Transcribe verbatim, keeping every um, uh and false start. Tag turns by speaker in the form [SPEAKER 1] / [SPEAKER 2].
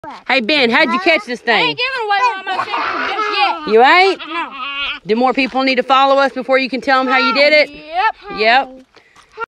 [SPEAKER 1] Hey, Ben, how'd you catch this thing?
[SPEAKER 2] I ain't giving away all my secrets just yet.
[SPEAKER 1] You ain't?
[SPEAKER 2] No.
[SPEAKER 1] Do more people need to follow us before you can tell them how you did it?
[SPEAKER 2] Yep.
[SPEAKER 1] Yep.